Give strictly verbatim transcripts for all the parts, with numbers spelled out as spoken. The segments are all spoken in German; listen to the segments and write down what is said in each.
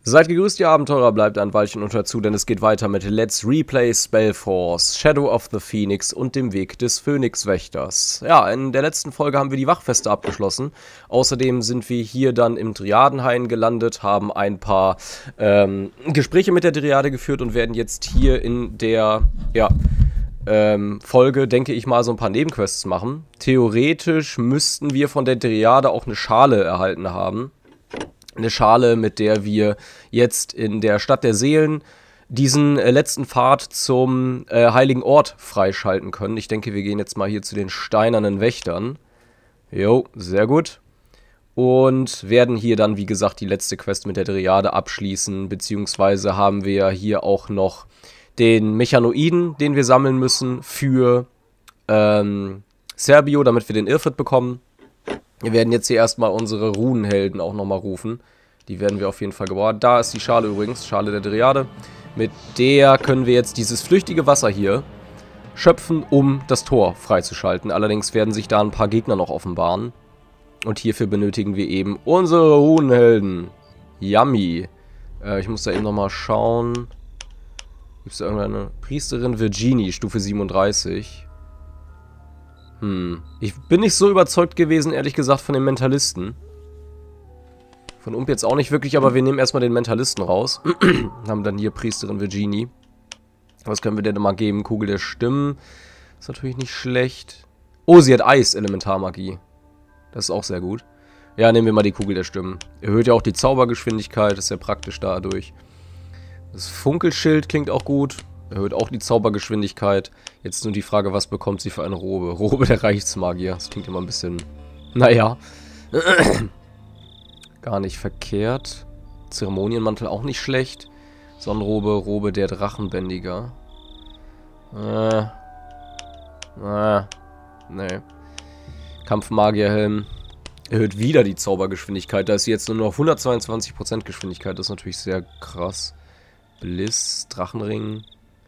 Seid gegrüßt, ihr Abenteurer, bleibt ein Weilchen unter zu, denn es geht weiter mit Let's Replay Spellforce, Shadow of the Phoenix und dem Weg des Phönixwächters. Ja, in der letzten Folge haben wir die Wachfeste abgeschlossen. Außerdem sind wir hier dann im Dryadenhain gelandet, haben ein paar ähm, Gespräche mit der Dryade geführt und werden jetzt hier in der, ja, ähm, Folge, denke ich mal, so ein paar Nebenquests machen. Theoretisch müssten wir von der Dryade auch eine Schale erhalten haben. Eine Schale, mit der wir jetzt in der Stadt der Seelen diesen äh, letzten Pfad zum äh, heiligen Ort freischalten können. Ich denke, wir gehen jetzt mal hier zu den steinernen Wächtern. Jo, sehr gut. Und werden hier dann, wie gesagt, die letzte Quest mit der Dryade abschließen. Beziehungsweise haben wir hier auch noch den Mechanoiden, den wir sammeln müssen für ähm, Serbio, damit wir den Irrfit bekommen. Wir werden jetzt hier erstmal unsere Runenhelden auch nochmal rufen. Die werden wir auf jeden Fall gebrauchen. Da ist die Schale übrigens, Schale der Dryade. Mit der können wir jetzt dieses flüchtige Wasser hier schöpfen, um das Tor freizuschalten. Allerdings werden sich da ein paar Gegner noch offenbaren. Und hierfür benötigen wir eben unsere Runenhelden. Yummy. Äh, ich muss da eben nochmal schauen. Gibt es da irgendeine Priesterin? Virginie, Stufe siebenunddreißig. Hm. Ich bin nicht so überzeugt gewesen, ehrlich gesagt, von den Mentalisten. Von Ump jetzt auch nicht wirklich, aber wir nehmen erstmal den Mentalisten raus. Haben dann hier Priesterin Virginie. Was können wir denn mal geben? Kugel der Stimmen. Ist natürlich nicht schlecht. Oh, sie hat Eis-Elementarmagie. Das ist auch sehr gut. Ja, nehmen wir mal die Kugel der Stimmen. Erhöht ja auch die Zaubergeschwindigkeit, ist sehr praktisch dadurch. Das Funkelschild klingt auch gut. Erhöht auch die Zaubergeschwindigkeit. Jetzt nur die Frage, was bekommt sie für eine Robe? Robe der Reichsmagier. Das klingt immer ein bisschen... Naja. Gar nicht verkehrt. Zeremonienmantel auch nicht schlecht. Sonnenrobe, Robe der Drachenbändiger. Äh. Äh. Nee. Kampfmagierhelm. Erhöht wieder die Zaubergeschwindigkeit. Da ist sie jetzt nur noch auf hundertzweiundzwanzig Prozent Geschwindigkeit. Das ist natürlich sehr krass. Bliss, Drachenring.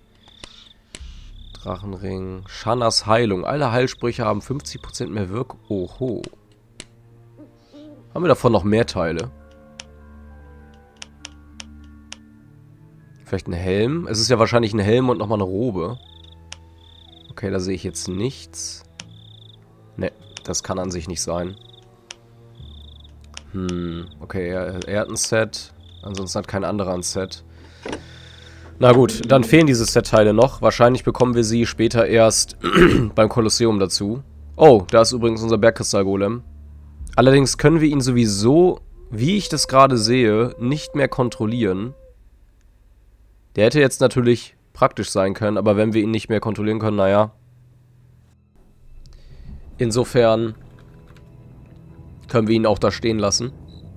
Drachenring. Shannas Heilung. Alle Heilsprüche haben fünfzig Prozent mehr Wirkung. Oho. Haben wir davon noch mehr Teile? Vielleicht ein Helm? Es ist ja wahrscheinlich ein Helm und nochmal eine Robe. Okay, da sehe ich jetzt nichts. Ne, das kann an sich nicht sein. Hm, okay, er, er hat ein Set. Ansonsten hat kein anderer ein Set. Na gut, dann fehlen diese Set-Teile noch. Wahrscheinlich bekommen wir sie später erst beim Kolosseum dazu. Oh, da ist übrigens unser Bergkristallgolem. Allerdings können wir ihn sowieso, wie ich das gerade sehe, nicht mehr kontrollieren. Der hätte jetzt natürlich praktisch sein können, aber wenn wir ihn nicht mehr kontrollieren können, naja. Insofern können wir ihn auch da stehen lassen.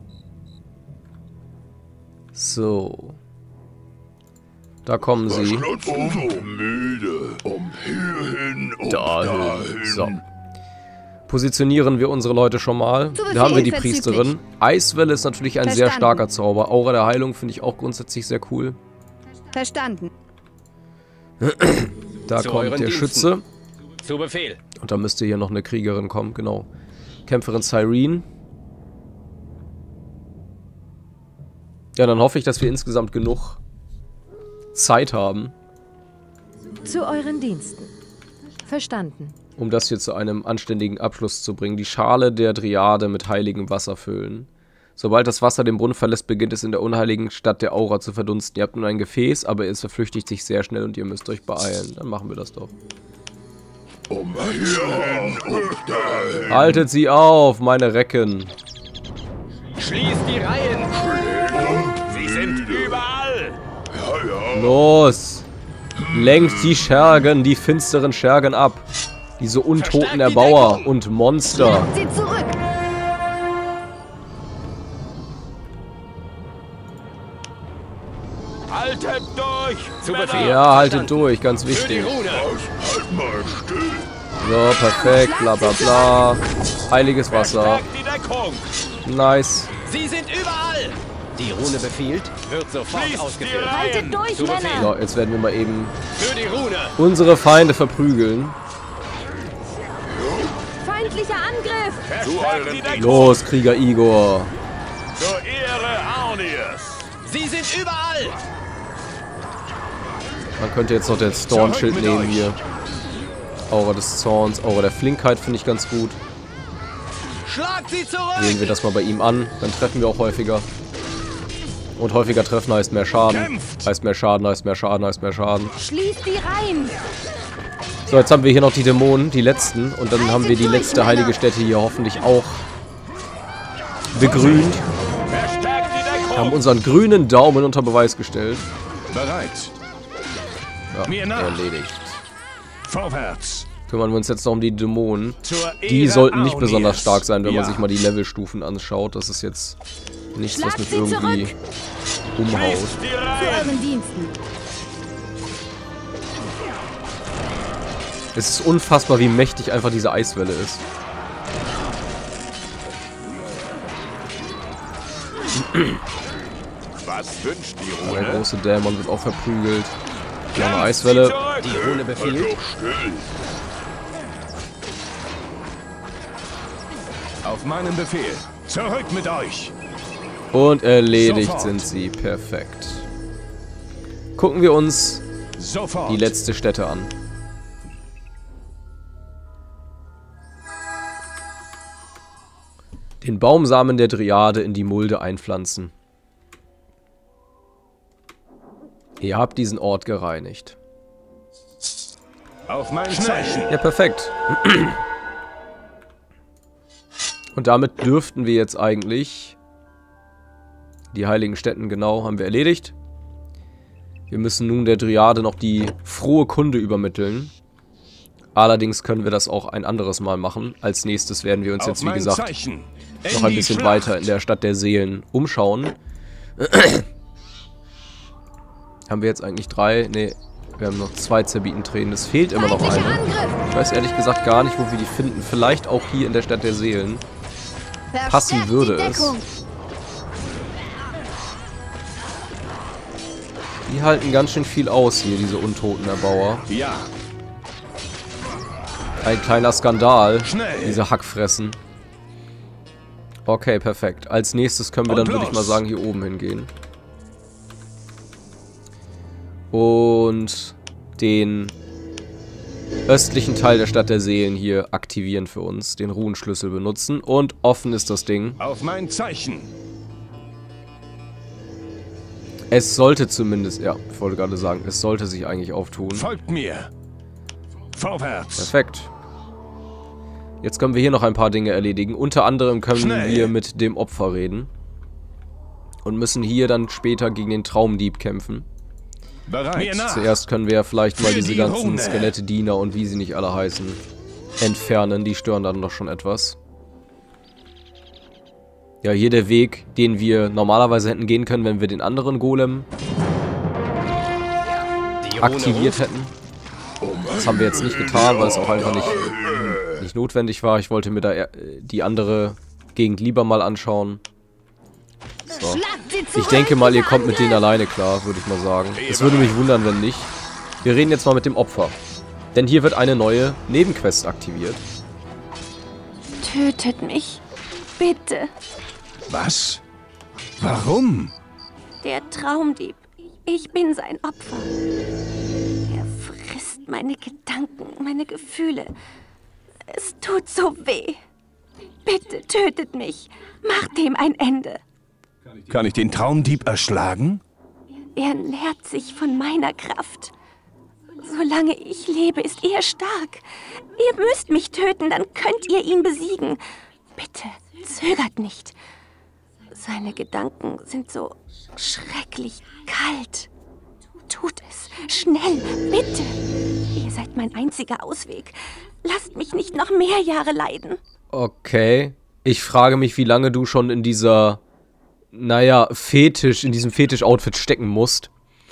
So. Da kommen sie. Müde, um hierhin und dahin. dahin. So. Positionieren wir unsere Leute schon mal. Da haben wir die Priesterin. Eiswelle ist natürlich ein Verstanden. sehr starker Zauber. Aura der Heilung finde ich auch grundsätzlich sehr cool. Verstanden. Da Zu kommt euren der Diensten. Schütze. Zu Befehl. Und da müsste hier noch eine Kriegerin kommen, genau. Kämpferin Cyrene. Ja, dann hoffe ich, dass wir insgesamt genug Zeit haben, Zu euren Diensten. Verstanden. um das hier zu einem anständigen Abschluss zu bringen. Die Schale der Dryade mit heiligem Wasser füllen. Sobald das Wasser den Brunnen verlässt, beginnt es in der unheiligen Stadt der Aura zu verdunsten. Ihr habt nun ein Gefäß, aber es verflüchtigt sich sehr schnell und ihr müsst euch beeilen. Dann machen wir das doch. Um hierhin und dahin. Haltet sie auf, meine Recken. Schließt die Reihen. Sie sind überall. Ja, ja. Los! Lenkt die Schergen, die finsteren Schergen ab. Diese untoten Erbauer und Monster. Sie zurück. Haltet durch. Zu Befehl. Ja, haltet durch, ganz Für die wichtig. Rune. Was? Halt mal still. So, perfekt, bla bla bla. Heiliges Wasser. Verstärkt die Deckung. Nice. Sie sind überall. Die Rune befiehlt, wird sofort Schließt die ausgeführt. Reihen. Haltet durch, Zu Befehl. Männer. So, jetzt werden wir mal eben Für die Rune. unsere Feinde verprügeln. Feindlicher Angriff. Verstärkt die Deckung. Los, Krieger Igor. Zur Ehre Auniers. Sie sind überall! Man könnte jetzt noch das Stornschild nehmen hier. Aura des Zorns, Aura der Flinkheit finde ich ganz gut. Schlagt sie zurück! Wählen wir das mal bei ihm an, dann treffen wir auch häufiger. Und häufiger treffen heißt mehr Schaden. Kämpft. Heißt mehr Schaden, heißt mehr Schaden, heißt mehr Schaden. Schließt die rein! So, jetzt haben wir hier noch die Dämonen, die letzten. Und dann haben wir die letzte heilige Stätte hier hoffentlich auch begrünt. Verstärkt die Deckung. Haben unseren grünen Daumen unter Beweis gestellt. Bereit. Ja, Mir nach. erledigt. Vorwärts. Kümmern wir uns jetzt noch um die Dämonen. Zur Die Ehre sollten nicht Auniers. besonders stark sein, wenn man Ja. sich mal die Levelstufen anschaut. Das ist jetzt nichts, was Schlagt mich sie irgendwie zurück. umhaut. Schließt die Zu Reihen. euren Diensten. Es ist unfassbar, wie mächtig einfach diese Eiswelle ist. Was wünscht die Ja, der Rune? große Dämon wird auch verprügelt. Noch eine Eiswelle. Die Rune befiehlt. Doch still. Auf meinen Befehl. Zurück mit euch. Und erledigt Sofort. sind sie. Perfekt. Gucken wir uns Sofort. die letzte Stätte an. Den Baumsamen der Dryade in die Mulde einpflanzen. Ihr habt diesen Ort gereinigt. Auf mein Zeichen. Ja, perfekt. Und damit dürften wir jetzt eigentlich die heiligen Stätten, genau, haben wir erledigt. Wir müssen nun der Dryade noch die frohe Kunde übermitteln. Allerdings können wir das auch ein anderes Mal machen. Als nächstes werden wir uns Auf jetzt, wie mein gesagt, Zeichen. noch In ein die bisschen Schlacht. weiter in der Stadt der Seelen umschauen. Haben wir jetzt eigentlich drei? Ne, wir haben noch zwei Zerbitentränen. Es fehlt immer noch Feindlicher eine. Angriff. Ich weiß ehrlich gesagt gar nicht, wo wir die finden. Vielleicht auch hier in der Stadt der Seelen. Passen Verstärkt würde die es. Deckung. Die halten ganz schön viel aus hier, diese untoten Erbauer. Ja. Ein kleiner Skandal, Schnell. diese Hackfressen. Okay, perfekt. Als nächstes können wir Und dann, würde ich mal los. sagen, hier oben hingehen. Und den östlichen Teil der Stadt der Seelen hier aktivieren für uns. Den Runenschlüssel benutzen. Und offen ist das Ding. Auf mein Zeichen. Es sollte zumindest, ja, ich wollte gerade sagen, es sollte sich eigentlich auftun. Folgt mir. Vorwärts. Perfekt. Jetzt können wir hier noch ein paar Dinge erledigen. Unter anderem können Schnell. wir mit dem Opfer reden. Und müssen hier dann später gegen den Traumdieb kämpfen. Bereit. Mir nach. Zuerst können wir ja vielleicht mal Für diese die ganzen Rune. Skelette, Diener und wie sie nicht alle heißen, entfernen. Die stören dann doch schon etwas. Ja, hier der Weg, den wir normalerweise hätten gehen können, wenn wir den anderen Golem Die Rune aktiviert ruft. hätten. Das haben wir jetzt nicht getan, weil es auch einfach nicht, nicht notwendig war. Ich wollte mir da eher, äh, die andere Gegend lieber mal anschauen. So. Schlagt sie zurück. Ich denke mal, ihr kommt mit denen alleine klar, würde ich mal sagen. Es würde mich wundern, wenn nicht. Wir reden jetzt mal mit dem Opfer. Denn hier wird eine neue Nebenquest aktiviert. Tötet mich. Bitte. Was? Warum? Der Traumdieb. Ich bin sein Opfer. Er frisst meine Gedanken, meine Gefühle. Es tut so weh. Bitte tötet mich. Macht dem ein Ende. Kann ich den Traumdieb erschlagen? Er nährt sich von meiner Kraft. Solange ich lebe, ist er stark. Ihr müsst mich töten, dann könnt ihr ihn besiegen. Bitte, zögert nicht. Seine Gedanken sind so schrecklich kalt. Tut es, schnell, bitte. Ihr seid mein einziger Ausweg. Lasst mich nicht noch mehr Jahre leiden. Okay. Ich frage mich, wie lange du schon in dieser, naja, Fetisch, in diesem Fetisch-Outfit stecken musst.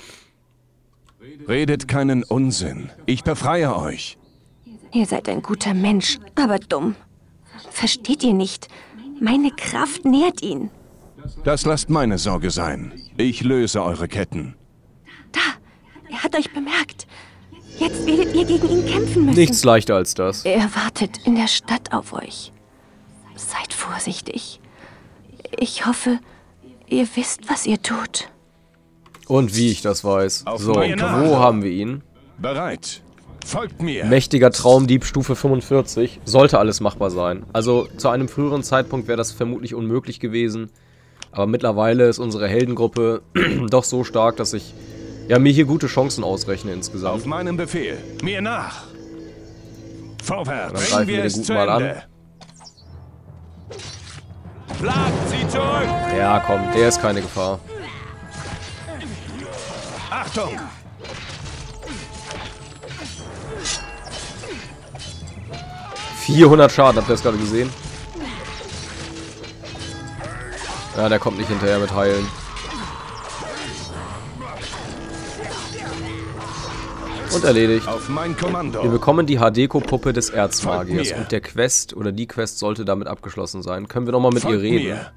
Redet keinen Unsinn. Ich befreie euch. Ihr seid ein guter Mensch, aber dumm. Versteht ihr nicht? Meine Kraft nährt ihn. Das lasst meine Sorge sein. Ich löse eure Ketten. Da, er hat euch bemerkt. Jetzt werdet ihr gegen ihn kämpfen müssen. Nichts leichter als das. Er wartet in der Stadt auf euch. Seid vorsichtig. Ich hoffe, ihr wisst, was ihr tut. Und wie ich das weiß. Auf So, meine wo haben wir ihn? Bereit. Folgt mir. Mächtiger Traumdieb, Stufe fünfundvierzig. Sollte alles machbar sein. Also zu einem früheren Zeitpunkt wäre das vermutlich unmöglich gewesen. Aber mittlerweile ist unsere Heldengruppe doch so stark, dass ich ja, mir hier gute Chancen ausrechne insgesamt. Auf meinen Befehl. Mir nach. Vorwärts. Dann greifen wir den Guten mal an. Plagt sie zurück. Ja, komm, der ist keine Gefahr. Achtung. vierhundert Schaden, habt ihr das gerade gesehen? Ja, der kommt nicht hinterher mit Heilen. Und erledigt. Auf mein Kommando. Wir bekommen die Hadeko-Puppe des Erzmagiers. Folgt mir. Und der Quest, oder die Quest sollte damit abgeschlossen sein. Können wir nochmal mit Folgt ihr reden? mir.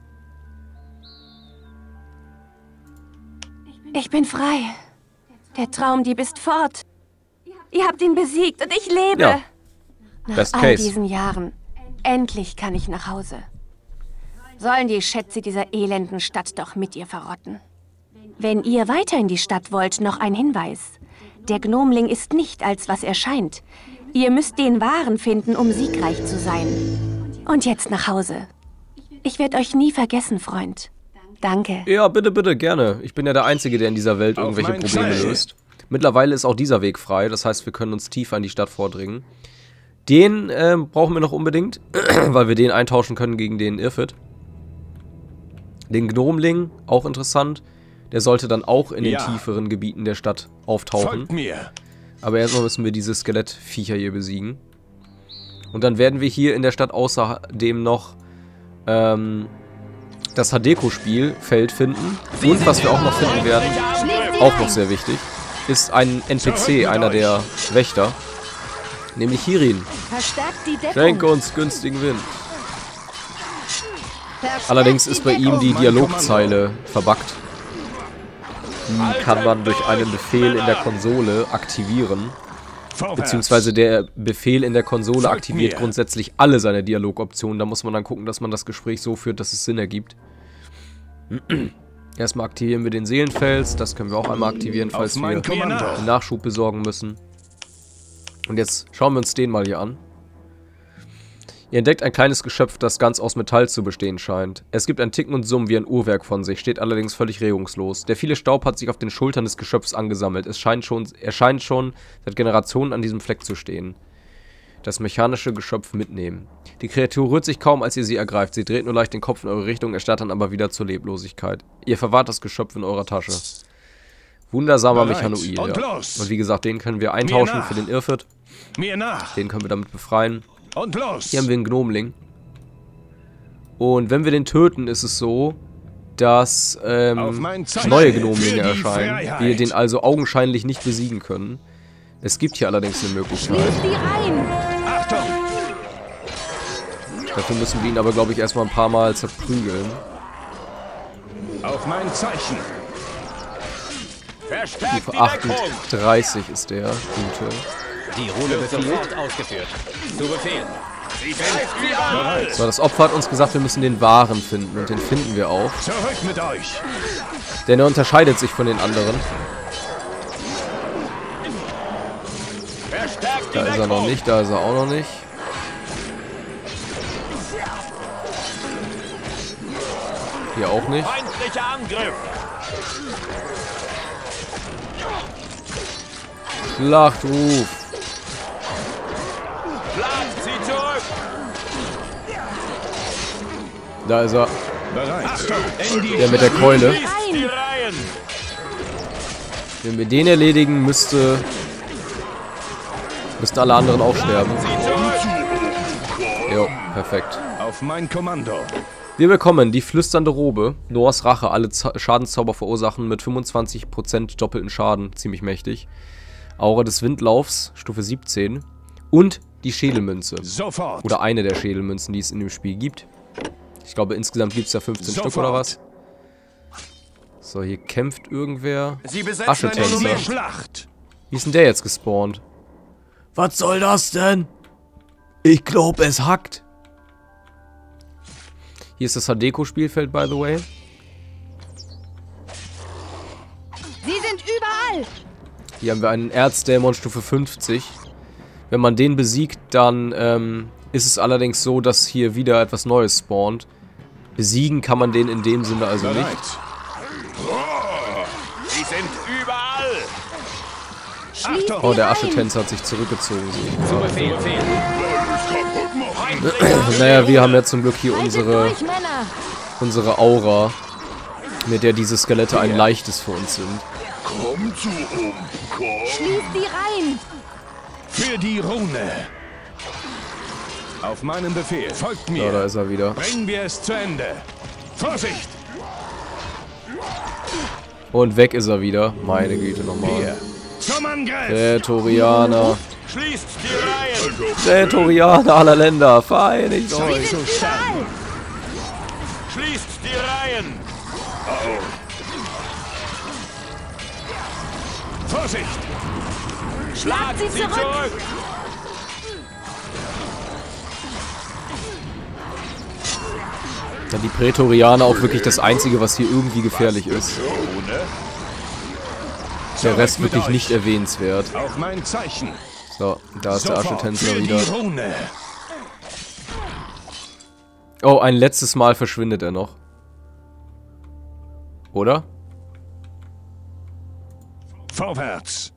Ich bin frei. Der Traumdieb ist fort. Ihr habt ihn besiegt und ich lebe. Ja. Nach Best all case. diesen Jahren. Endlich kann ich nach Hause. Sollen die Schätze dieser elenden Stadt doch mit ihr verrotten. Wenn ihr weiter in die Stadt wollt, noch ein Hinweis. Der Gnomling ist nicht, als was er scheint. Ihr müsst den Wahren finden, um siegreich zu sein. Und jetzt nach Hause. Ich werde euch nie vergessen, Freund. Danke. Ja, bitte, bitte, gerne. Ich bin ja der Einzige, der in dieser Welt Auf irgendwelche mein Probleme Zeichen. löst. Mittlerweile ist auch dieser Weg frei. Das heißt, wir können uns tiefer in die Stadt vordringen. Den ähm, brauchen wir noch unbedingt, weil wir den eintauschen können gegen den Irrfit. Den Gnomling, auch interessant. Der sollte dann auch in den Ja. tieferen Gebieten der Stadt auftauchen. Folgt mir. Aber erstmal müssen wir diese Skelettviecher hier besiegen. Und dann werden wir hier in der Stadt außerdem noch ähm, das Hadeko-Spielfeld finden. Und was wir auch noch finden werden, auch noch sehr wichtig, ist ein N P C, einer der Wächter. Nämlich Hirin. Verstärkt die Deckung. Schenke uns günstigen Wind. Verstärkt Allerdings die ist bei ihm Deckung. die Dialogzeile verbuggt. Die kann man durch einen Befehl in der Konsole aktivieren. Vorwärts. Beziehungsweise der Befehl in der Konsole Folgt aktiviert mir. grundsätzlich alle seine Dialogoptionen. Da muss man dann gucken, dass man das Gespräch so führt, dass es Sinn ergibt. Erstmal aktivieren wir den Seelenfels. Das können wir auch einmal aktivieren, falls Auf wir mein Kommando. einen Nachschub besorgen müssen. Und jetzt schauen wir uns den mal hier an. Ihr entdeckt ein kleines Geschöpf, das ganz aus Metall zu bestehen scheint. Es gibt ein Ticken und Summen wie ein Uhrwerk von sich, steht allerdings völlig regungslos. Der viele Staub hat sich auf den Schultern des Geschöpfs angesammelt. Es scheint schon, er scheint schon seit Generationen an diesem Fleck zu stehen. Das mechanische Geschöpf mitnehmen. Die Kreatur rührt sich kaum, als ihr sie ergreift. Sie dreht nur leicht den Kopf in eure Richtung, erstarrt dann aber wieder zur Leblosigkeit. Ihr verwahrt das Geschöpf in eurer Tasche. Wundersamer Bereit. Mechanoid. Und Ja. los. Und wie gesagt, den können wir eintauschen nach. für den Irrfit. Mir nach. Den können wir damit befreien. Und los. Hier haben wir einen Gnomling. Und wenn wir den töten, ist es so, dass Auf ähm, mein Zeichen. neue Für Gnomlinge die erscheinen, Freiheit. wir den also augenscheinlich nicht besiegen können. Es gibt hier allerdings eine Möglichkeit. Schließt die Reihen. Achtung. Dafür müssen wir ihn aber, glaube ich, erstmal ein paar Mal zerprügeln. Auf mein Zeichen. Verstärkt Stufe die Deckung. achtunddreißig ist der Gute. Die Rune befiehlt, ausgeführt. Zu Befehl. Sie greift sie an. So, das Opfer hat uns gesagt, wir müssen den Wahren finden. Und den finden wir auch. Zurück mit euch. Denn er unterscheidet sich von den anderen. Verstärkt die Da ist er noch Deckung. nicht, da ist er auch noch nicht. Hier auch nicht. Feindlicher Angriff. Schlachtruf. Plagt sie zurück. Da ist er. Bereit. Achtung. In die Der mit der Keule. Schließt die Reihen. Wenn wir den erledigen, müsste... müssten alle anderen auch sterben. Sie zurück. Jo, perfekt. Auf mein Kommando. Wir bekommen die flüsternde Robe. Noahs Rache. Alle Z Schadenszauber verursachen mit fünfundzwanzig Prozent doppelten Schaden. Ziemlich mächtig. Aura des Windlaufs. Stufe siebzehn. Und die Schädelmünze. Sofort. Oder eine der Schädelmünzen, die es in dem Spiel gibt. Ich glaube, insgesamt gibt es ja fünfzehn Sofort. Stück oder was. So, hier kämpft irgendwer. Sie besetzen eine Aschetänzer. Schlacht. Wie ist denn der jetzt gespawnt? Was soll das denn? Ich glaube, es hackt. Hier ist das Hadeko-Spielfeld, by the way. sind überall. Hier haben wir einen Erzdämon Stufe fünfzig. Wenn man den besiegt, dann ähm, ist es allerdings so, dass hier wieder etwas Neues spawnt. Besiegen kann man den in dem Sinne also nicht. Sie sind überall. Schließt Oh, die der Reihen. Aschetänzer hat sich zurückgezogen. Zu Befehl. Naja, wir haben ja zum Glück hier Haltet unsere, durch, Männer. unsere Aura, mit der diese Skelette ein leichtes für uns sind. Komm zu uns. Komm. Schließt die Reihen. Für die Rune. Auf meinen Befehl. Folgt mir. Ja, da ist er wieder. Bringen wir es zu Ende. Vorsicht! Und weg ist er wieder. Meine Güte nochmal. Hier. Zum Angriff! Prätorianer. Schließt die Reihen. Prätorianer aller Länder. Vereinigt Sie euch. sind überall. Schließt die Reihen. Vorsicht! Schlagt sie zurück. Zurück. Dann die Prätorianer auch wirklich das Einzige, was hier irgendwie gefährlich ist. Der Rest mit wirklich euch. nicht erwähnenswert. Auf mein Zeichen. So, da ist der Sofort Aschetänzer für wieder. die Rune. Oh, ein letztes Mal verschwindet er noch. Oder? Vorwärts.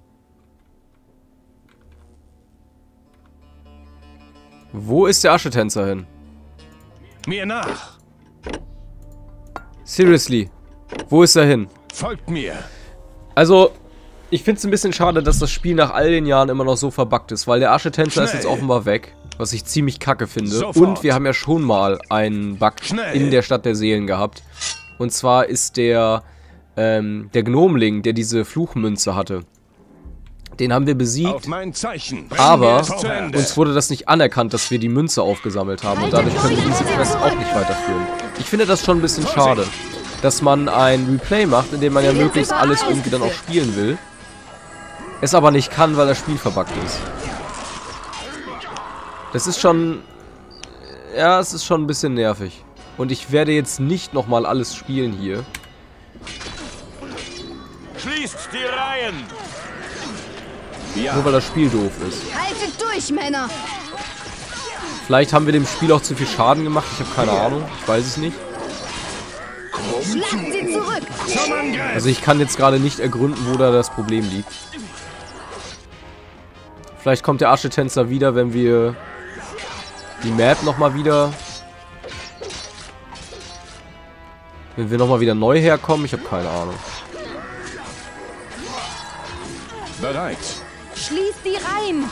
Wo ist der Aschetänzer hin? Mir nach. Seriously. Wo ist er hin? Folgt mir. Also, ich finde es ein bisschen schade, dass das Spiel nach all den Jahren immer noch so verbuggt ist, weil der Aschetänzer ist jetzt Schnell. offenbar weg, was ich ziemlich kacke finde. Sofort. Und wir haben ja schon mal einen Bug Schnell. in der Stadt der Seelen gehabt. Und zwar ist der, ähm, der Gnomling, der diese Fluchmünze hatte. Den haben wir besiegt, Auf mein Zeichen. Bringen aber wir es zu Ende. uns wurde das nicht anerkannt, dass wir die Münze aufgesammelt haben. Und dadurch können wir diese Quest auch nicht weiterführen. Ich finde das schon ein bisschen schade, dass man ein Replay macht, in dem man ja möglichst alles irgendwie dann auch spielen will. Es aber nicht kann, weil das Spiel verbuggt ist. Das ist schon... Ja, es ist schon ein bisschen nervig. Und ich werde jetzt nicht nochmal alles spielen hier. Schließt die Reihen. Nur weil das Spiel doof ist. Haltet durch, Männer. Vielleicht haben wir dem Spiel auch zu viel Schaden gemacht. Ich habe keine Ahnung. Ich weiß es nicht. Schlagt sie zurück. Zum Angriff. Also ich kann jetzt gerade nicht ergründen, wo da das Problem liegt. Vielleicht kommt der Aschetänzer wieder, wenn wir die Map nochmal wieder... Wenn wir nochmal wieder neu herkommen. Ich habe keine Ahnung. Bereit. Schließt die Reihen.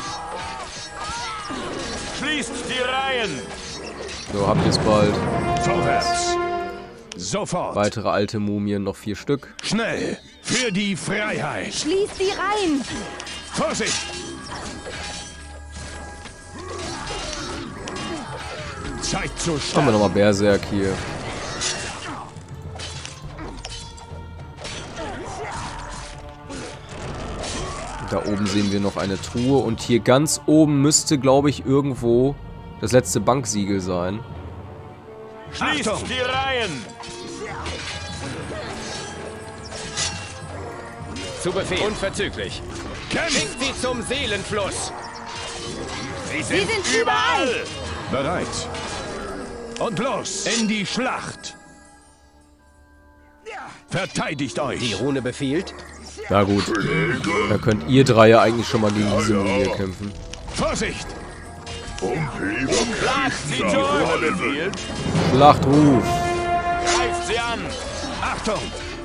Schließt die Reihen. So, habt ihr es bald. Vorwärts. Sofort. Weitere alte Mumien, noch vier Stück. Schnell. Für die Freiheit. Schließt die Reihen. Vorsicht. Zeit zu Haben wir starten. nochmal Berserk hier. Da oben sehen wir noch eine Truhe. Und hier ganz oben müsste, glaube ich, irgendwo das letzte Banksiegel sein. Schließt Achtung. die Reihen. Zu Befehl. Unverzüglich. Kämpft. Schickt sie zum Seelenfluss. Sie Sie sind, sind überall. Bereit. Und los. In die Schlacht. Verteidigt Die euch. Rune befiehlt. Na gut. Da könnt ihr drei ja eigentlich schon mal gegen diese Mumie kämpfen. Vorsicht. Schlagt sie zurück. Schlachtruf. Greift sie an. Achtung.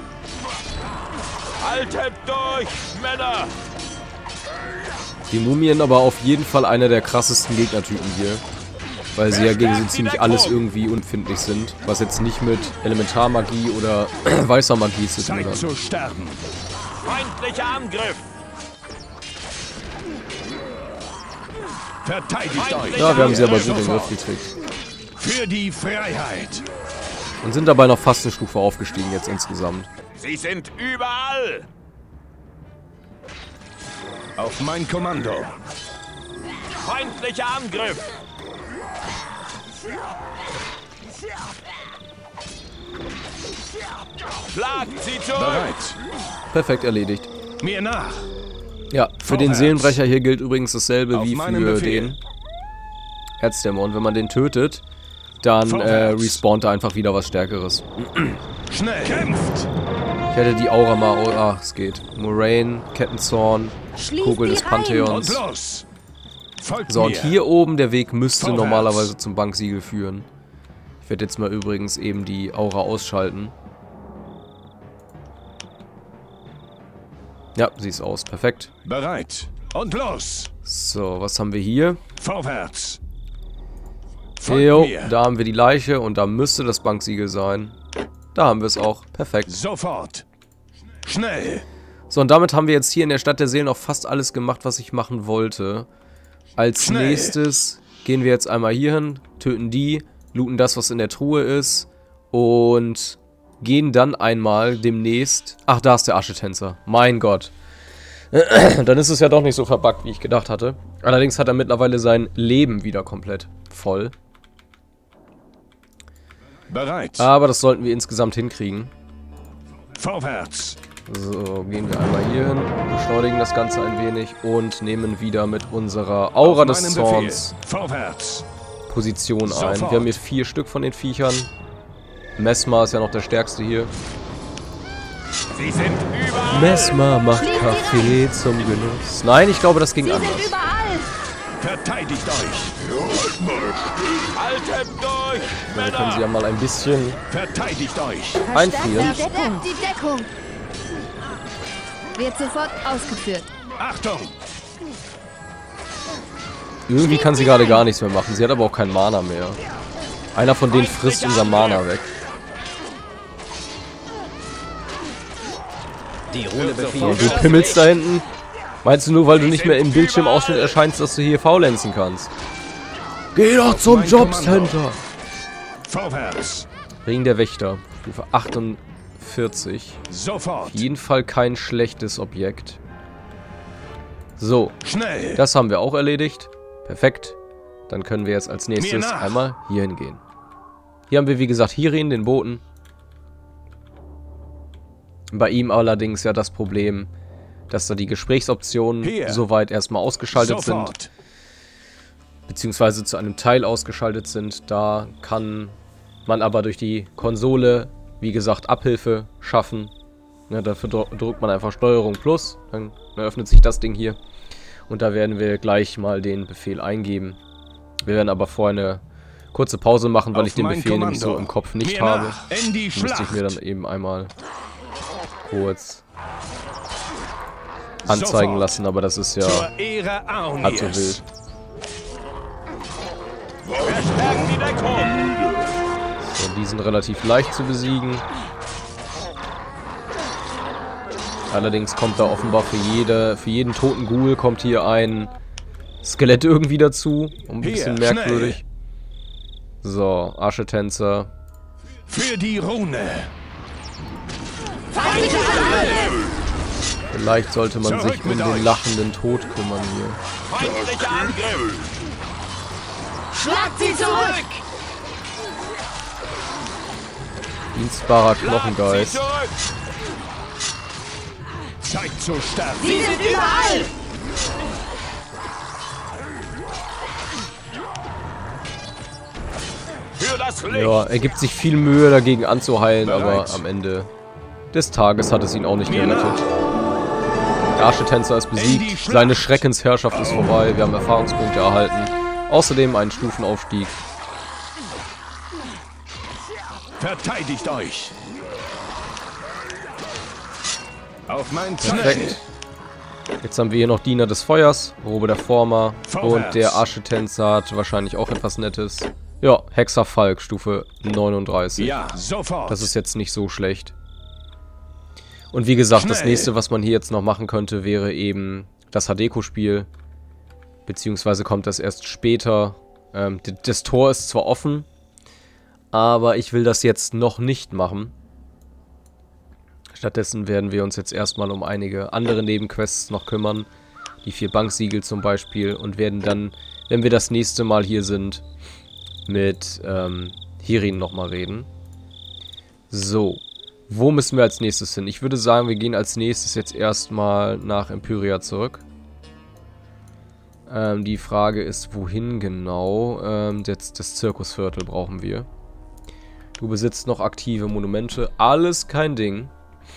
Haltet durch, Männer. Die Mumien aber auf jeden Fall einer der krassesten Gegnertypen hier. Weil sie ja gegen so ziemlich alles irgendwie unempfindlich sind. Was jetzt nicht mit Elementarmagie oder weißer Magie zu tun Zeit hat. zu sterben. Feindlicher Angriff. Verteidigt euch. Ja, wir haben sie aber gut in den Sofort. Griff gekriegt. Für die Freiheit. Und sind dabei noch fast eine Stufe aufgestiegen jetzt insgesamt. Sie sind überall. Auf mein Kommando. Feindlicher Angriff. Schlagt sie zurück! Bereit. Perfekt erledigt. Mir nach. Ja, für den Vorwärts. Seelenbrecher hier gilt übrigens dasselbe Auf wie meinen für Befehl. den Erzdämon. Wenn man den tötet, dann äh, Vorwärts. respawnt er einfach wieder was Stärkeres. Schnell. Kämpft. Ich hätte die Aura mal... Oh, ach, es geht. Moraine, Kettenzorn, Schließ Kugel die des rein. Pantheons. Und los. Folgt So, und mir. hier oben, der Weg müsste Vorwärts. normalerweise zum Banksiegel führen. Ich werde jetzt mal übrigens eben die Aura ausschalten. Ja, sie ist aus. Perfekt. Bereit. Und los. So, was haben wir hier? Vorwärts. Folgt Jo, mir. da haben wir die Leiche und da müsste das Banksiegel sein. Da haben wir es auch. Perfekt. Sofort. Schnell. So, und damit haben wir jetzt hier in der Stadt der Seelen auch fast alles gemacht, was ich machen wollte. Als Schnell. nächstes gehen wir jetzt einmal hier hin, töten die, looten das, was in der Truhe ist und gehen dann einmal demnächst... Ach, da ist der Aschetänzer. Mein Gott. Dann ist es ja doch nicht so verbuggt, wie ich gedacht hatte. Allerdings hat er mittlerweile sein Leben wieder komplett voll. Bereit. Aber das sollten wir insgesamt hinkriegen. Vorwärts. So, gehen wir einmal hier hin, beschleunigen das Ganze ein wenig und nehmen wieder mit unserer Aura Auf des meinen Zorns Befehl. Vorwärts. Position ein. Sofort. Wir haben hier vier Stück von den Viechern. Mesmer ist ja noch der stärkste hier. Sie sind überall. Mesmer macht Kaffee zum Genuss. Nein, ich glaube, das ging Sie anders. sind überall. Verteidigt euch. Haltet durch! Wir können sie ja mal ein bisschen Verteidigt euch. einfrieren. Verstärkt die Deckung. Wird sofort ausgeführt. Achtung. Irgendwie kann sie gerade gar nichts mehr machen. Sie hat aber auch kein Mana mehr. Einer von denen frisst unser Mana weg. Die Rune So, befiehlt. du pimmelst da hinten. Meinst du nur, weil du nicht mehr im Bildschirmausschnitt erscheinst, dass du hier faulenzen kannst? Geh doch zum mein Jobcenter! Vorwärts. Ring der Wächter. Stufe achtundvierzig. Sofort. Auf jeden Fall kein schlechtes Objekt. So, Schnell. das haben wir auch erledigt. Perfekt. Dann können wir jetzt als Mir nächstes nach. einmal hier hingehen. Hier haben wir, wie gesagt, Hirin, den Boten. Bei ihm allerdings ja das Problem, dass da die Gesprächsoptionen Hier. soweit erstmal ausgeschaltet sind. Sofort. Beziehungsweise zu einem Teil ausgeschaltet sind. Da kann man aber durch die Konsole, wie gesagt, Abhilfe schaffen. Ja, dafür dr drückt man einfach Steuerung plus, dann eröffnet sich das Ding hier. Und da werden wir gleich mal den Befehl eingeben. Wir werden aber vorher eine kurze Pause machen, weil Auf ich den mein Befehl nämlich Kommando. so im Kopf nicht Mir habe. nach. In die Müsste ich Schlacht. mir dann eben einmal kurz anzeigen Sofort. lassen, aber das ist ja Zur Ehre Aunirs. halb so wild. Verstärkt die Deckung! So, die sind relativ leicht zu besiegen. Allerdings kommt da offenbar für, jede, für jeden toten Ghoul kommt hier ein Skelett irgendwie dazu. Ein bisschen Hier, merkwürdig. So, Aschetänzer. Für die Rune. Vielleicht sollte man Zurück sich um mit den euch. lachenden Tod kümmern hier. Feindlicher Angriff! Schlagt sie zurück. Dienstbarer Sie Knochengeist. zurück! Zeit zu sterben. Sie sind überall. Für das Licht! Ja, er gibt sich viel Mühe dagegen anzuheilen, aber Bereit. am Ende des Tages hat es ihn auch nicht Mir gerettet. Der Aschetänzer ist In die besiegt, Schlacht. seine Schreckensherrschaft ist vorbei, wir haben Erfahrungspunkte erhalten. Außerdem einen Stufenaufstieg. Verteidigt euch. Auf mein Perfekt. Schnell. Jetzt haben wir hier noch Diener des Feuers, Robe der Former und Vorwärts. der Aschetänzer hat wahrscheinlich auch etwas Nettes. Ja, Hexer Falk, Stufe neununddreißig. Ja, sofort. Das ist jetzt nicht so schlecht. Und wie gesagt, das Schnell. nächste, was man hier jetzt noch machen könnte, wäre eben das Hadeko-Spiel. Beziehungsweise kommt das erst später. Ähm, d- das Tor ist zwar offen, aber ich will das jetzt noch nicht machen. Stattdessen werden wir uns jetzt erstmal um einige andere Nebenquests noch kümmern. Die vier Banksiegel zum Beispiel. Und werden dann, wenn wir das nächste Mal hier sind, mit ähm, Hirin nochmal reden. So. Wo müssen wir als nächstes hin? Ich würde sagen, wir gehen als nächstes jetzt erstmal nach Empyria zurück. Ähm, die Frage ist, wohin genau? Ähm, jetzt das Zirkusviertel brauchen wir. Du besitzt noch aktive Monumente. Alles kein Ding.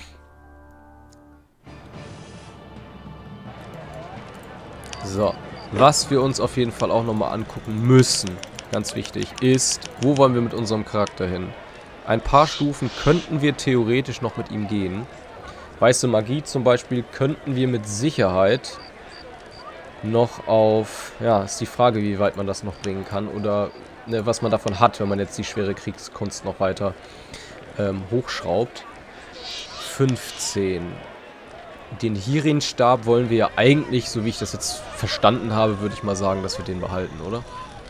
So. Was wir uns auf jeden Fall auch nochmal angucken müssen, ganz wichtig, ist, wo wollen wir mit unserem Charakter hin? Ein paar Stufen könnten wir theoretisch noch mit ihm gehen. Weiße Magie zum Beispiel könnten wir mit Sicherheit noch auf... Ja, ist die Frage, wie weit man das noch bringen kann. Oder ne, was man davon hat, wenn man jetzt die schwere Kriegskunst noch weiter ähm, hochschraubt. fünfzehn. Den Hirin-Stab wollen wir ja eigentlich, so wie ich das jetzt verstanden habe, würde ich mal sagen, dass wir den behalten, oder?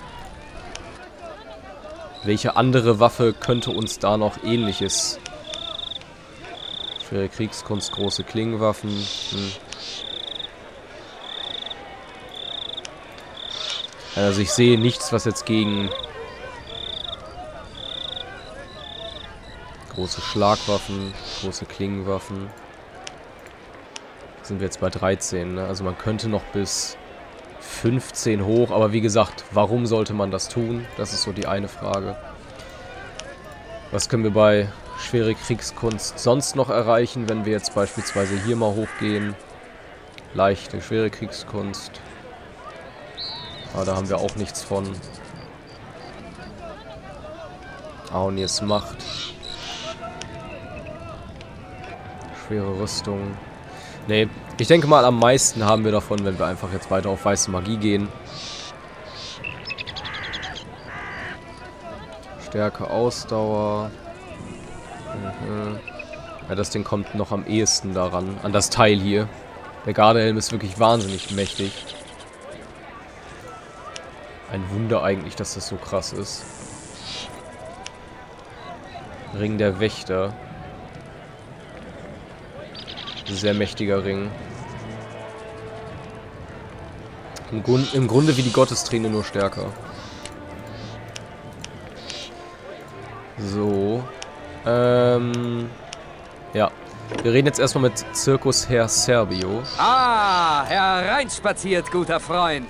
Welche andere Waffe könnte uns da noch Ähnliches? Schwere Kriegskunst, große Klingenwaffen. Hm. Also ich sehe nichts, was jetzt gegen große Schlagwaffen, große Klingenwaffen. Sind wir jetzt bei dreizehn, ne? Also man könnte noch bis fünfzehn hoch, aber wie gesagt, warum sollte man das tun? Das ist so die eine Frage. Was können wir bei schwere Kriegskunst sonst noch erreichen, wenn wir jetzt beispielsweise hier mal hochgehen? Leichte, schwere Kriegskunst. Aber da haben wir auch nichts von. Aonirs Macht. Schwere Rüstung. Nee, ich denke mal, am meisten haben wir davon, wenn wir einfach jetzt weiter auf weiße Magie gehen. Stärke, Ausdauer. Mhm. Ja, das Ding kommt noch am ehesten daran, an das Teil hier. Der Gardehelm ist wirklich wahnsinnig mächtig. Ein Wunder eigentlich, dass das so krass ist. Ring der Wächter. Sehr mächtiger Ring. Im, Grund, Im Grunde wie die Gottesträne, nur stärker. So. Ähm. Ja. Wir reden jetzt erstmal mit Zirkusherr Serbio. Ah, hereinspaziert, guter Freund.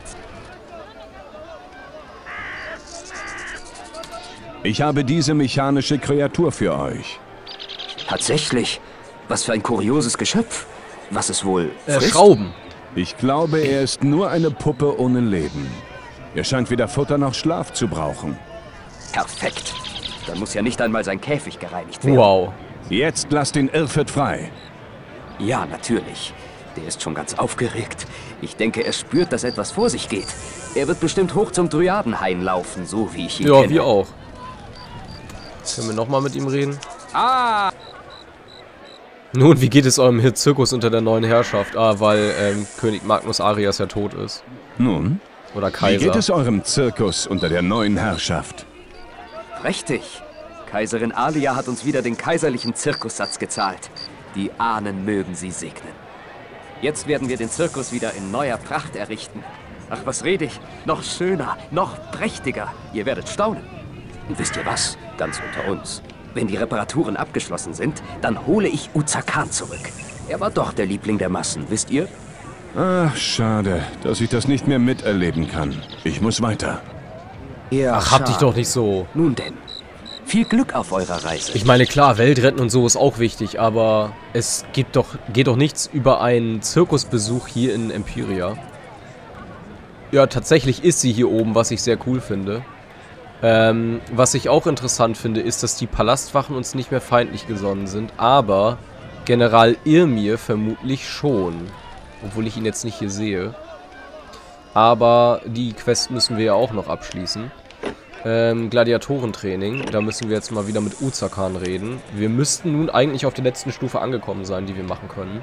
Ich habe diese mechanische Kreatur für euch. Tatsächlich? Was für ein kurioses Geschöpf. Was es wohl Äh, frisst? Schrauben. Ich glaube, er ist nur eine Puppe ohne Leben. Er scheint weder Futter noch Schlaf zu brauchen. Perfekt. Dann muss ja nicht einmal sein Käfig gereinigt werden. Wow. Jetzt lasst den Irrfurt frei. Ja, natürlich. Der ist schon ganz aufgeregt. Ich denke, er spürt, dass etwas vor sich geht. Er wird bestimmt hoch zum Dryadenhain laufen, so wie ich ihn Ja, kenne. wir auch. Können wir nochmal mit ihm reden? Ah, Nun, wie geht es eurem Zirkus unter der neuen Herrschaft? Ah, weil ähm, König Magnus Arias ja tot ist. Nun, Oder wie Kaiser. geht es eurem Zirkus unter der neuen Herrschaft? Prächtig. Kaiserin Alia hat uns wieder den kaiserlichen Zirkussatz gezahlt. Die Ahnen mögen sie segnen. Jetzt werden wir den Zirkus wieder in neuer Pracht errichten. Ach, was rede ich? Noch schöner, noch prächtiger. Ihr werdet staunen. Und wisst ihr was? Ganz unter uns. Wenn die Reparaturen abgeschlossen sind, dann hole ich Uzakan zurück. Er war doch der Liebling der Massen, wisst ihr? Ach, schade, dass ich das nicht mehr miterleben kann. Ich muss weiter. Ja, Ach, hab dich doch nicht so. Nun denn. Viel Glück auf eurer Reise. Ich meine, klar, Welt retten und so ist auch wichtig, aber es geht doch, geht doch nichts über einen Zirkusbesuch hier in Empyria. Ja, tatsächlich ist sie hier oben, was ich sehr cool finde. Ähm, was ich auch interessant finde, ist, dass die Palastwachen uns nicht mehr feindlich gesonnen sind, aber General Irmir vermutlich schon. Obwohl ich ihn jetzt nicht hier sehe. Aber die Quest müssen wir ja auch noch abschließen. Ähm, Gladiatorentraining, da müssen wir jetzt mal wieder mit Uzakan reden. Wir müssten nun eigentlich auf der letzten Stufe angekommen sein, die wir machen können.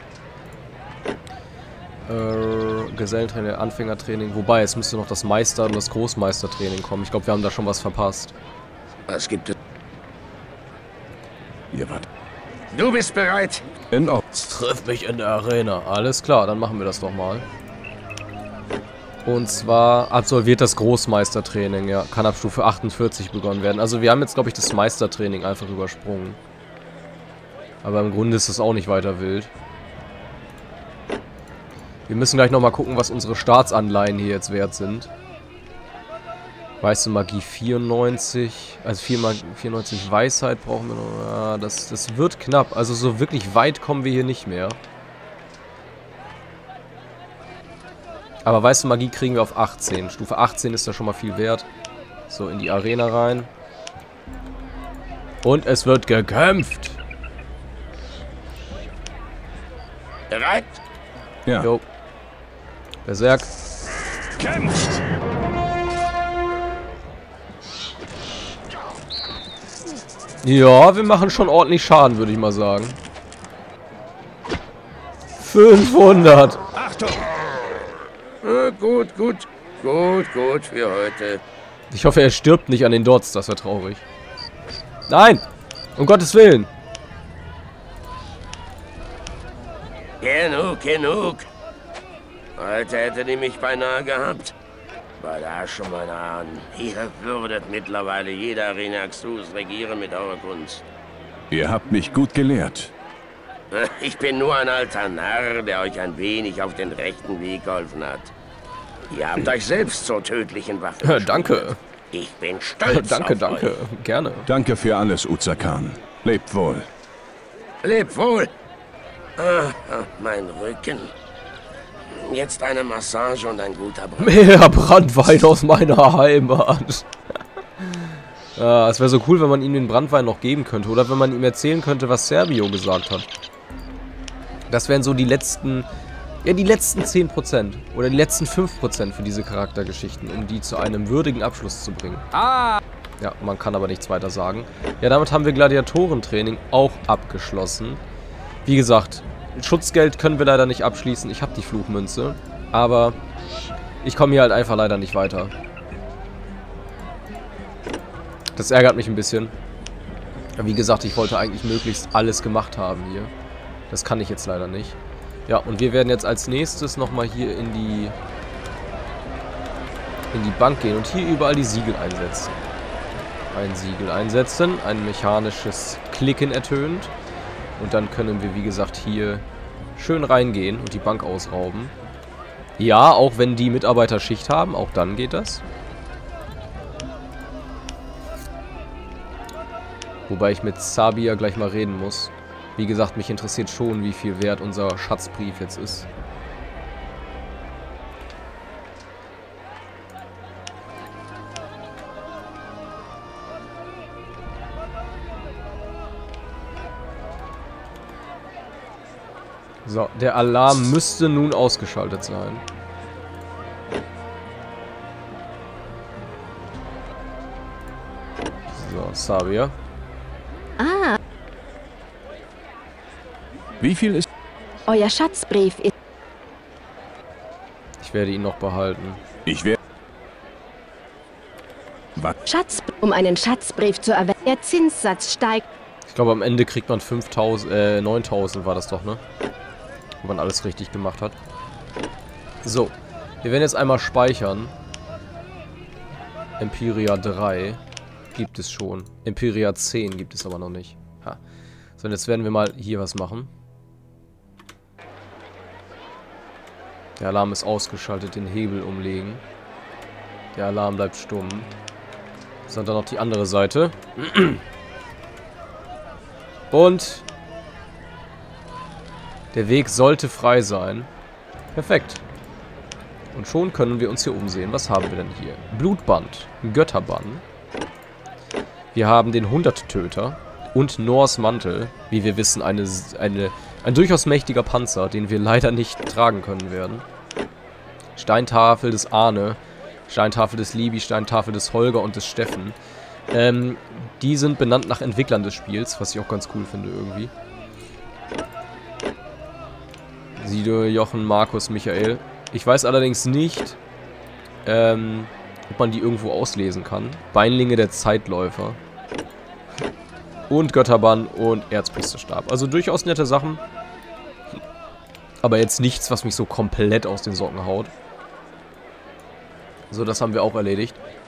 Äh, Gesellentraining, Anfängertraining. Wobei, es müsste noch das Meister- und das Großmeistertraining kommen. Ich glaube, wir haben da schon was verpasst. Es gibt es. Ihr wart Du bist bereit? in Ordnung. Triff mich in der Arena. Alles klar, dann machen wir das doch mal. Und zwar absolviert das Großmeistertraining, ja. Kann ab Stufe achtundvierzig begonnen werden. Also wir haben jetzt, glaube ich, das Meistertraining einfach übersprungen. Aber im Grunde ist es auch nicht weiter wild. Wir müssen gleich nochmal gucken, was unsere Staatsanleihen hier jetzt wert sind. Weiße Magie vierundneunzig. Also vierundneunzig Weisheit brauchen wir noch. Ja, das, das wird knapp. Also so wirklich weit kommen wir hier nicht mehr. Aber weiße Magie kriegen wir auf achtzehn. Stufe achtzehn ist da schon mal viel wert. So, in die Arena rein. Und es wird gekämpft. Bereit? Ja. Jo. Berserk. Kämpft! Ja, wir machen schon ordentlich Schaden, würde ich mal sagen. fünfhundert. Achtung! Äh, gut, gut. Gut, gut für heute. Ich hoffe, er stirbt nicht an den Dots, das wäre traurig. Nein! Um Gottes Willen! Genug, genug. Heute hätte die mich beinahe gehabt. Bei der Asche meiner Ahnen. Ihr würdet mittlerweile jeder Renaxus regieren mit eurer Kunst. Ihr habt mich gut gelehrt. Ich bin nur ein alter Narr, der euch ein wenig auf den rechten Weg geholfen hat. Ihr habt euch selbst zur tödlichen Waffe Äh, danke. Ich bin stolz danke, auf danke. euch. Gerne. Danke für alles, Uzakan. Lebt wohl. Lebt wohl. Ah, mein Rücken. Jetzt eine Massage und ein guter Brand. Mehr Brandwein aus meiner Heimat. Ja, es wäre so cool, wenn man ihm den Brandwein noch geben könnte. Oder wenn man ihm erzählen könnte, was Serbio gesagt hat. Das wären so die letzten... Ja, die letzten zehn Prozent. Oder die letzten fünf Prozent für diese Charaktergeschichten, um die zu einem würdigen Abschluss zu bringen. Ah! Ja, man kann aber nichts weiter sagen. Ja, damit haben wir Gladiatorentraining auch abgeschlossen. Wie gesagt, Schutzgeld können wir leider nicht abschließen. Ich habe die Fluchmünze. Aber ich komme hier halt einfach leider nicht weiter. Das ärgert mich ein bisschen. Wie gesagt, ich wollte eigentlich möglichst alles gemacht haben hier. Das kann ich jetzt leider nicht. Ja, und wir werden jetzt als nächstes nochmal hier in die in die Bank gehen und hier überall die Siegel einsetzen. Ein Siegel einsetzen, ein mechanisches Klicken ertönt. Und dann können wir, wie gesagt, hier schön reingehen und die Bank ausrauben. Ja, auch wenn die Mitarbeiter Schicht haben, auch dann geht das. Wobei ich mit Sabia gleich mal reden muss. Wie gesagt, mich interessiert schon, wie viel wert unser Schatzbrief jetzt ist. So, der Alarm müsste nun ausgeschaltet sein. So, Sabia. Ah, Wie viel ist... euer Schatzbrief ist... Ich werde ihn noch behalten. Ich werde... Was? Schatz, um einen Schatzbrief zu erwerben. Der Zinssatz steigt. Ich glaube, am Ende kriegt man fünftausend, äh, neuntausend war das doch, ne? Wenn man alles richtig gemacht hat. So, wir werden jetzt einmal speichern. Empyrea drei gibt es schon. Empyrea zehn gibt es aber noch nicht. Ha. So, und jetzt werden wir mal hier was machen. Der Alarm ist ausgeschaltet, den Hebel umlegen. Der Alarm bleibt stumm. So, und dann noch die andere Seite. Und der Weg sollte frei sein. Perfekt. Und schon können wir uns hier umsehen. Was haben wir denn hier? Blutband, Götterbann. Wir haben den Hunderttöter und Nors Mantel. Wie wir wissen, eine, eine, ein durchaus mächtiger Panzer, den wir leider nicht tragen können werden. Steintafel des Arne, Steintafel des Libi, Steintafel des Holger und des Steffen. Ähm, die sind benannt nach Entwicklern des Spiels, was ich auch ganz cool finde irgendwie. Sido, Jochen, Markus, Michael. Ich weiß allerdings nicht, ähm, ob man die irgendwo auslesen kann. Beinlinge der Zeitläufer. Und Götterbann und Erzpriesterstab. Also durchaus nette Sachen. Aber jetzt nichts, was mich so komplett aus den Socken haut. So, das haben wir auch erledigt.